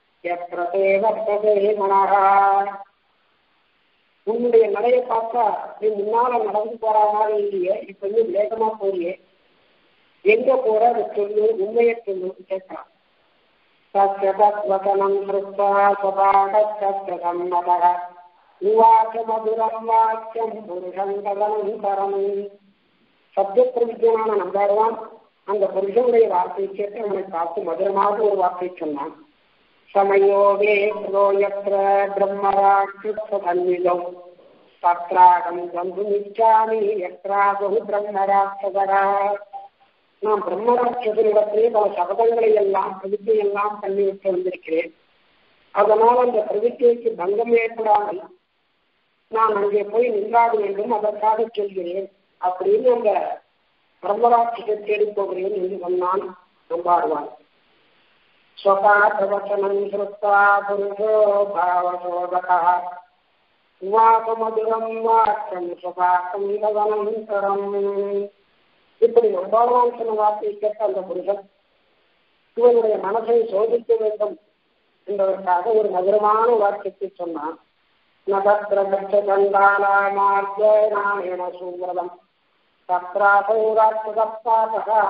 [SPEAKER 1] மனகா. உன்னுடைய நடையை பார்த்தா நீ முன்னால நடந்து போற மாதிரி இல்லையே, இப்ப இன்னும் வேகமா போறியே, எங்க போற அதை சொல்லு, உண்மையை சொல்லு கேட்கிறான். சத்யதத்வதனம் கிருத்வா சபாகத்வதம் மதக உவாச மதுரம் வாக்கியம் புருஷம் ததனந்தரம். சத்தியப்பிரவிஜனான நம்பாடுவான் அந்த புருஷனுடைய வார்த்தையை கேட்டு அவனை பார்த்து மதுரமாக ஒரு வார்த்தை சொன்னான். சமயோவே யத்ர பிரம்மராட்சசன்விதம் தத்ராகம் பந்து நிச்சாமி யத்ராகு பிரம்மராட்சதரா. நான் பிரம்மராட்சசனிடத்திலே பல சபதங்களை எல்லாம் பிரதிஜை எல்லாம் பண்ணிவிட்டு வந்திருக்கிறேன். அதனால் அந்த பிரதிஜைக்கு பங்கம் ஏற்படாமல் நான் அங்கே போய் நின்றாட வேண்டும், அதற்காக செல்கிறேன் அப்படின்னு அந்த பிரம்மராட்சத்தை தேடி போகிறேன் என்று சொன்னான் நம்பாடுவான். ஸ்வகாசவசனம் ஸ்ருத்வா புருஷோ பாவசோதகா உவாசமதுரம் வாக்கியம் ஸ்வகாசம் ததனந்தரம். இப்படி நம்பாடுவான் சொன்ன வார்த்தையை கேட்ட அந்த புருஷன் இவனுடைய மனசை சோதிக்க வேண்டும் என்பதற்காக ஒரு மதுரமான வாக்கியத்தை சொன்னான். நகத்திரகண்டானாமார்ஜேன சூவ்ரதம் தத்ராசௌராட்சதப்பாதகா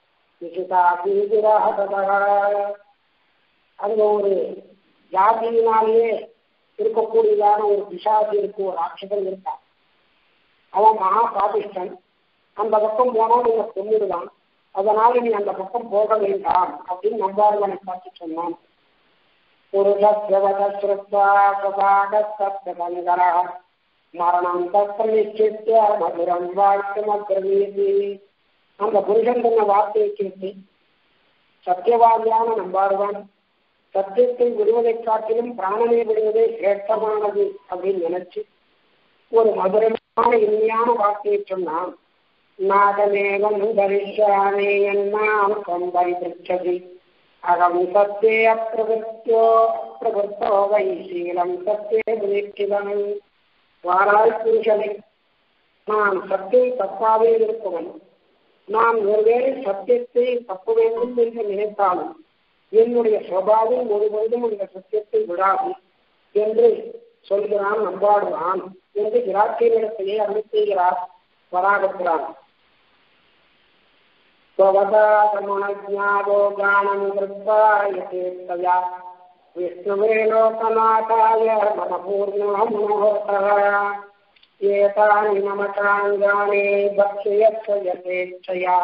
[SPEAKER 1] அங்க ஒரு ஜாதியினாலேயே இருக்கக்கூடியதான ஒரு பிசாசி இருக்கு, ஒரு ராட்சசன் இருக்கான். அவன் மகா பாபிஷ்டன். அந்த பக்கம் போனால் நீங்க கொண்டுடுவான், அதனால நீ அந்த பக்கம் போக வேண்டாம் அப்படின்னு நம்பாடுவனை பார்த்து சொன்னான். மரணம் தத்த நிச்சயித்த மதுரம் வாழ்க்கை மக்ரவீதி. அந்த புருஷன் சொன்ன வார்த்தையை கேட்டு சத்தியவாதியான நம்பாடுவான் சத்தியத்தை விடுவதை காட்டிலும் பிராணனை விடுவதே சிரேஷ்டமானது அப்படின்னு நினைச்சு ஒரு மதுரமான இனிமையான வார்த்தையை சொன்னான். நாகமேகம் தரிசானே என்னாம் கொம்பை பிரிச்சதி அகம் சத்தே அப்பிரவர்த்தோ பிரவர்த்தோ வை சீலம் சத்தே விவேக்கிதம். வாராய் புருஷனை, நான் சத்தியை தப்பாவே இருப்பவன். நான் ஒருவேளை சத்தியத்தை தப்ப வேண்டும் என்று நினைத்தாலும் என்னுடைய சுபாவம் ஒருபொழுதும் அந்த சத்தியத்தை விடாது என்று சொல்கிறான் நம்பாடுவான் என்று விராட்டியிடத்திலே அருள் செய்கிறார் வராகப்புரான். ஸ்வவதாசமுனஜ்ஞாதோ கானம் கிருத்வாயதேஸ்தயா விஷ்ணுவே லோகநாதாய மம பூர்ணோ மனோஹரः ஏதானி மம சாங்கானே பக்ஷயஸ்வ யதேச்சயா.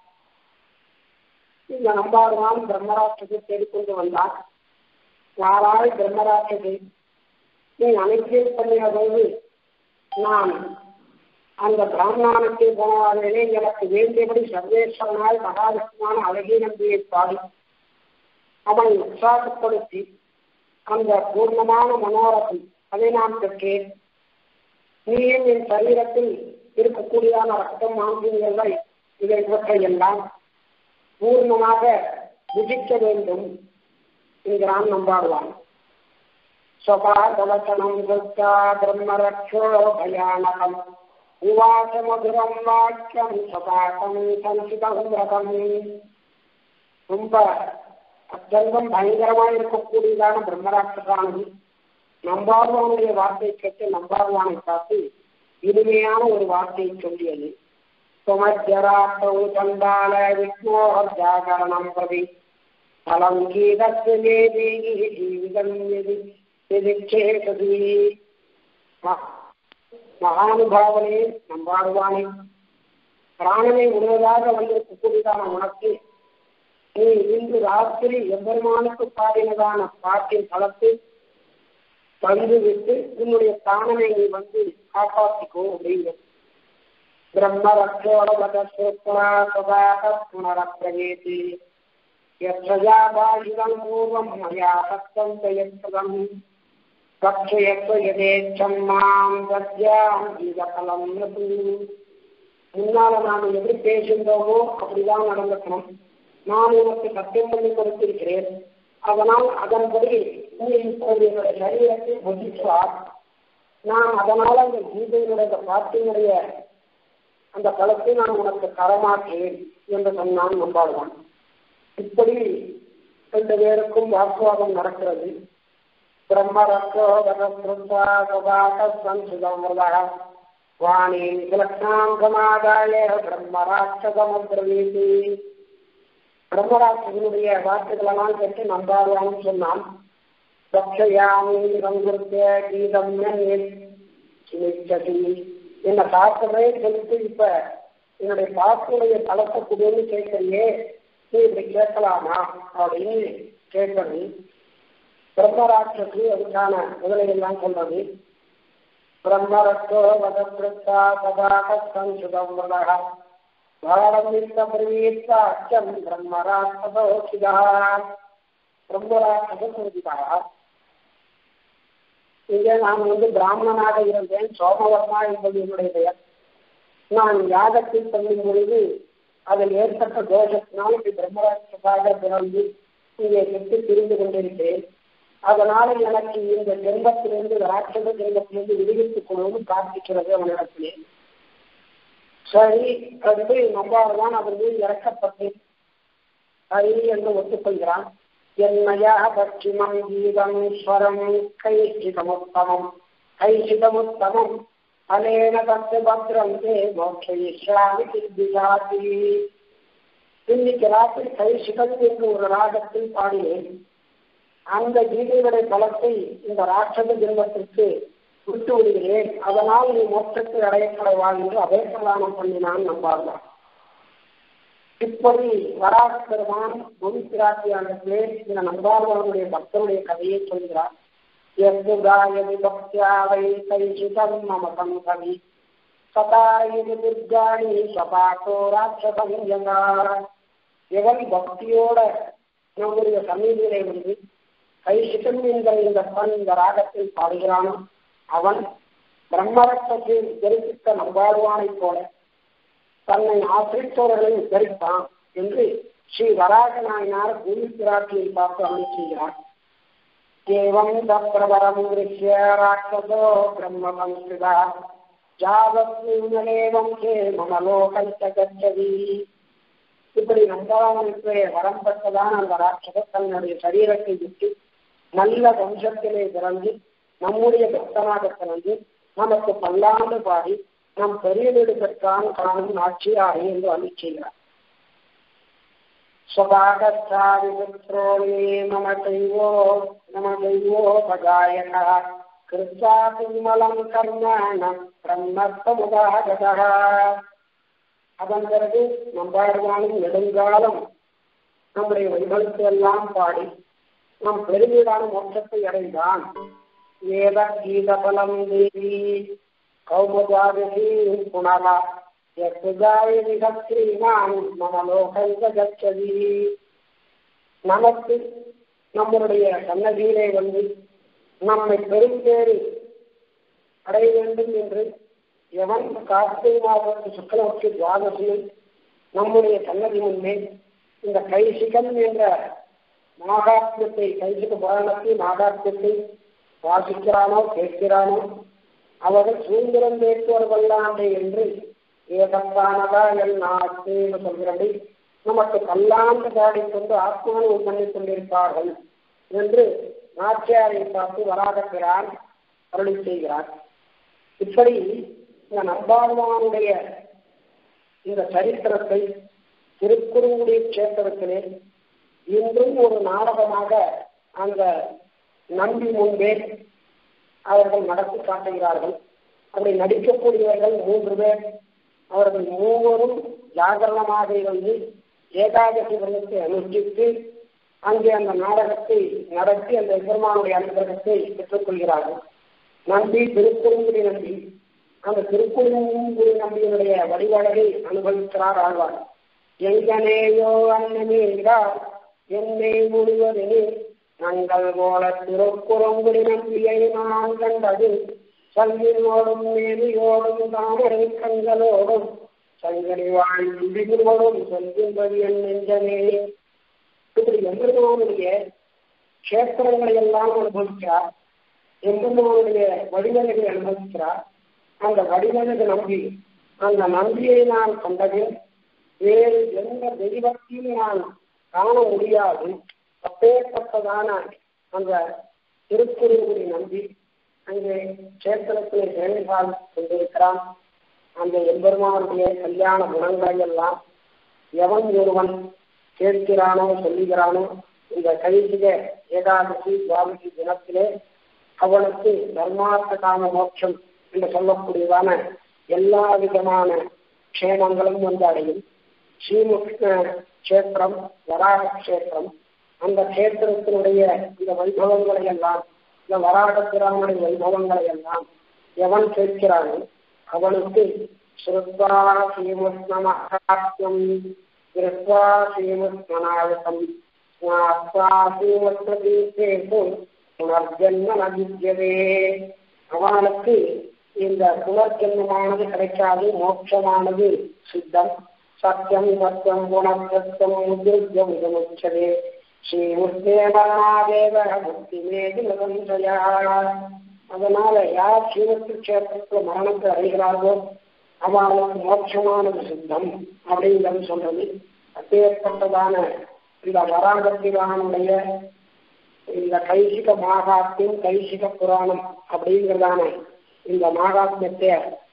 [SPEAKER 1] இந்த நம்பாடுவான் பிரம்மராட்சத்தை தேடிக்கொண்டு வந்தான். யாரால் பிரம்மராட்சத்தை நீ அனைத்தையும் பண்ணின போது நான் அந்த பிராமணானத்தை போனவார்களே எனக்கு வேண்டியபடி சர்வேஸ்வரனால் மகாவிஷ்ணுவான அழகிய நம்பியை பாடி அவனை உற்சாகப்படுத்தி அந்த பூர்ணமான மனோரத்தை அதை நான் பெற்றேன். நீயும் என் சரீரத்தில் இருக்கக்கூடியான ரத்தம் மாங்கியங்கள் இதை இவற்றையெல்லாம் பூர்ணமாக புஜிக்க வேண்டும் என்கிறான் நம்பாடுவான். ஸ்வபாதவசனம் கிருத்வா பிரம்மரக்ஷோ பயானகம் உவாச மதுரம் வாக்கியம் ஸ்வபாகம் சஞ்சிதம் விரதம். ரொம்ப அत्यந்தம் பயங்கரமாக இருக்கக்கூடியதான பிரம்மராட்சசானது நம்பாடுவானுடைய வார்த்தையை கேட்டு நம்பாடுவானை பார்த்து இனிமையான ஒரு வார்த்தையை சொல்லியது. சுமஜராத்தௌ சண்டால விஷ்ணோர் ஜாகரணம் பிரதி பலம் கீதத்து தேவி ஜீவிதம் எதி எதிர்ச்சேசதி. மகானுபாவனே நம்பாடுவானே, பிராணனை உணர்வதாக வந்திருக்கக்கூடியதான உனக்கு நீ இன்று ராத்திரி எம்பெருமானுக்கு பாடினதான பாட்டின் பலத்தை தந்துவிட்டு உன்னுடைய தானனை நீ வந்து காப்பாற்றிக்கோ அப்படிங்கிறது. பிரம்மரக்ஷோடபதேதி யத்ரஜாபாஷிதம் பூர்வம் மயா சக்தம் தயத்ரம் கக்ஷயத்வயதேச்சம் மாம் தத்யாம் ஜீவகலம் நது. முன்னால நாம் எப்படி பேசுகிறோமோ அப்படிதான் நடந்துக்கணும். நான் உனக்கு சத்தியம் பண்ணி கொடுத்திருக்கிறேன். அதனால் அதன்படி நீ இப்போது என்னுடைய சரீரத்தை புதிச்சுவார். நான் அதனால அந்த கீதையினுடைய பாட்டினுடைய அந்த பலத்தை நான் உனக்கு தரமாட்டேன் என்று சொன்னான் நம்பாடுவான். இப்படி ரெண்டு பேருக்கும் வாக்குவாதம் நடக்கிறது. வாணி விலக்ஷாங்கமாதாய பிரம்மராட்சதமப்ரவீதி. பிரம்மராட்சனுடைய வார்த்தைகளெல்லாம் கேட்டு நம்பாடுவான்னு சொன்னான். கீதம் என்ன சாப்பிட்றே சொல்லிட்டு இப்ப என்னுடைய பாட்டுடைய பலத்தை கொடுன்னு கேட்கறியே, நீ இப்படி கேட்கலாமா அப்படின்னு கேட்கறது. பிரம்மராட்சத்து அதுக்கான முதலையெல்லாம் சொல்றது. பிரம்மரத்தோ வதப்பிரத்தா சதாகம் சுதம் அச்சம் பிரம்மராட்சதோசிதா. பிரம்மராட்சதோசிதா. இங்கே நான் வந்து பிராமணனாக இருந்தேன். சோமவர்மா என்பது என்னுடைய பெயர். நான் யாகத்தில் பண்ணும் பொழுது அதில் ஏற்பட்ட தோஷத்தினால் இப்படி பிரம்மராட்சதாக பிறந்து இங்கே சென்று திரிந்து கொண்டிருக்கிறேன். அதனால எனக்கு இந்த ஜென்மத்திலிருந்து ராட்சத ஜென்மத்திலிருந்து விடுவித்துக் கொள்வது பிரார்த்திக்கிறது அவனிடத்திலே. சரி என்று நம்பாடுதான் அதன் மீது இறக்கப்பட்டேன். சரி என்று ஒத்துக்கொள்கிறான். என்னையா பட்சிமம் கீதம் ஸ்வரம் கைசிதமுத்தமம் கைசிதமுத்தமம் அனேன தத்து பத்ரம் தே மோட்சயிஷ்யாமி சித்தியாதி. இன்னைக்கு ராத்திரி கைசிதம் என்று ஒரு ராகத்தில் பாடினேன். அந்த கீதையுடைய பலத்தை இந்த ராட்சத ஜென்மத்திற்கு விட்டு விடுகிறேன். அதனால் நீ மோட்சத்தை அடையப்படவா என்று அபயப்பிரதானம் பண்ணினான் நம்பாடுவான். இப்படி வராக பெருமான் குரு பிராட்டியானே இந்த நம்பாடுவானுடைய பக்தனுடைய கதையை சொல்கிறார். எவ்வாயதி பக்தியாவை கைசிதம் மமகம் கவி சதாயதி துர்காணி சபாட்டோ ராட்சதம் யங்கார். எவன் பக்தியோட நம்முடைய சமீதியிலே வந்து கைசிதம் என்கிற இந்த பண் இந்த ராகத்தில் பாடுகிறானோ அவன் பிரம்மரக்ஷத்தை தெரிவித்த நம்பாடுவானை போல தன்னை ஆசிரித்தவர்களை உத்தரித்தான் என்று ஸ்ரீ வராக நாயனார் குரு பிராட்டியை பார்த்து அருள் செய்கிறார். ஏவம் தப்ரவரம் கிருஷ்ய ராட்சதோ பிரம்ம சம்ஸ்கிருதா ஜாவத்மேவம் கே மமலோகஞ்ச கச்சதி. இப்படி நம்பாவனுக்கு வரம் பெற்றதான் அந்த ராட்சத தன்னுடைய சரீரத்தை விட்டு நல்ல வம்சத்திலே பிறந்து நம்முடைய பக்தனாக பிறந்து நமக்கு பல்லாண்டு பாடி நம் பெரிய வீடு பெற்றான் காணும் நாட்சியாகி என்று அருளி செய்கிறார். ஸ்வபாகஸ்தாவிபுத்ரோயே மம தெய்வோ நம தெய்வோபகாயக கிருத்தா குமலம் கர்மாணம் பிரம்மத்தமுதாகதா. அதன் பிறகு நம்பாடுவானும் நெடுங்காலம் நம்முடைய வைபவத்தை எல்லாம் பாடி நம் பெருமீடான மோட்சத்தை அடைந்தான். வேத கீத பலம் தேவி கௌமஜாதி புனரா நமக்கு நம்முடைய சன்னதியிலே வந்து நம்மை பெரும்பேறு அடைய வேண்டும் என்று எவன் கார்த்திகை மாதத்து சுக்லபக்ஷ துவாதசியில் நம்முடைய சன்னதி முன்னே இந்த கைசிகம் என்ற மாகாத்மியத்தை கைசிக புராணத்தை மாகாத்மியத்தை வாசிக்கிறானோ கேட்கிறானோ அவர்கள் சுதந்திரம் பேசுவர் வல்லாண்டே என்று ஏகத்தானதா என் நாட்டு சொல்கிறபடி நமக்கு பல்லாண்டு பாடிக்கொண்டு ஆத்மானம் பண்ணிக் கொண்டிருப்பார்கள் என்று நாச்சியாரை பார்த்து வராகப்பிரான் அருளி செய்கிறார். இப்படி இந்த நம்பாழ்வானுடைய இந்த சரித்திரத்தை திருக்குறுங்குடி கஷேத்திரத்திலே இன்றும் ஒரு நாடகமாக அந்த நம்பி முன்பே அவர்கள் நடத்தி காட்டுகிறார்கள். அப்படி நடிக்கக்கூடியவர்கள் மூன்று பேர். அவர்கள் மூவரும் ஜாகரணமாக இருந்து ஏகாதசி விரதத்தை அனுஷ்டித்து அங்கே அந்த நாடகத்தை நடத்தி அந்த பெருமானுடைய அனுகிரகத்தை பெற்றுக் கொள்கிறார்கள். நம்பி திருக்குறுங்குடி நம்பி அந்த திருக்குறுங்குடி நம்பியினுடைய வழிபாடை அனுபவிக்கிறார் ஆழ்வார். எங்கனேயோ அன்னமேங்கார் என்னை முழுவதே நங்கள் போல திருக்குறுங்குடி நம்பியை நான் கண்டது சல்வினோடும் மேலியோடும் தாமரை கண்களோடும் சங்கடி வாழ்வினோடும் சொல்கின்றது என் நெஞ்சமே. இப்படி எம்பெருமானுடைய கஷேத்திரங்களை எல்லாம் அனுபவிக்கிறார். எம்பெருமானுடைய வடிவங்களை அனுபவிக்கிறார். அந்த வடிவத்தை நம்பி அந்த நம்பியை நான் கண்டதில் வேறு எந்த தெய்வத்தையும் நான் காண முடியாது. அப்பேற்பட்டதான அந்த திருக்குறுங்குடி நம்பி அங்கே கஷேத்திரத்திலே செயல்பாடு கொண்டிருக்கிறான். அந்த எம்பெருமானுடைய கல்யாண குணங்களை எல்லாம் எவன் ஒருவன் கேட்கிறானோ சொல்லுகிறானோ இந்த கைசிக ஏகாதசி துவாதசி தினத்திலே அவனுக்கு தர்மார்த்த காம மோட்சம் என்று சொல்லக்கூடியதான எல்லா விதமான க்ஷேமங்களும் வந்து அடையும். ஸ்ரீமுஷ்ண கஷேத்திரம் வராக கஷேத்திரம் அந்த கஷேத்திரத்தினுடைய இந்த வைபவங்களை எல்லாம் இந்த வராகத்திராமனுடைய வைபவங்களை எல்லாம் எவன் கேட்கிறானோ அவனுக்கு ஸ்ருத்வா ஸ்ரீமுஷ்ணமஹாத்யம் கிருத்வா ஸ்ரீமுஷ்ணநாயகம் ஸ்நாத்வா ஸ்ரீமுஷ்ணதீர்த்தேஷு புனர்ஜன்ம ந வித்யதே. அவனுக்கு இந்த புனர்ஜன்மமானது கிடைக்காது, மோட்சமானது சித்தம். சத்தியம் சத்தியம் குணசத்தியம் உத்யம் இதமுச்சதே ஸ்ரீமுஷ்ணேவனாதேவ முக்தி மேதி நிரஞ்சயா. அதனால யார் ஸ்ரீமுஷ்ண கஷேத்திரத்துல மரணத்தை அடைகிறார்களோ அவனுக்கு மோட்சமானது சித்தம் அப்படிங்கிறது சொல்றது. அப்பேற்பட்டதான இந்த வராகத்திரானுடைய இந்த கைசிக மாகாத்தியம் கைசிக புராணம் அப்படிங்கிறதான இந்த மாகாத்மியத்தை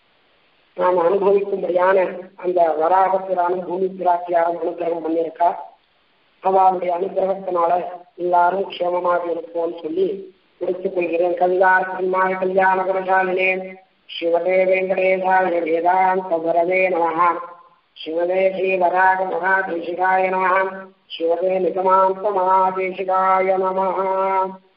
[SPEAKER 1] நாம் அனுபவிக்கும்படியான அந்த வராகத்திரானும் பூமி பிராட்டியாரும் அனுகிரகம் பண்ணியிருக்கா. அவளுடைய அனுகிரகத்தினால எல்லாரும் க்ஷேமமாக இருப்போம்னு சொல்லி முடித்துக் கொள்கிறேன். கவிதார் கண்மாய கல்யாண குணசாலினே சிவதே வெங்கடேசாய வேதாந்த குரவே நமஹ. சிவதே ஸ்ரீ வராக மகாதேசிகாய நமஹ. சிவதே நிகமாந்த மகாதேசிகாய நமஹ.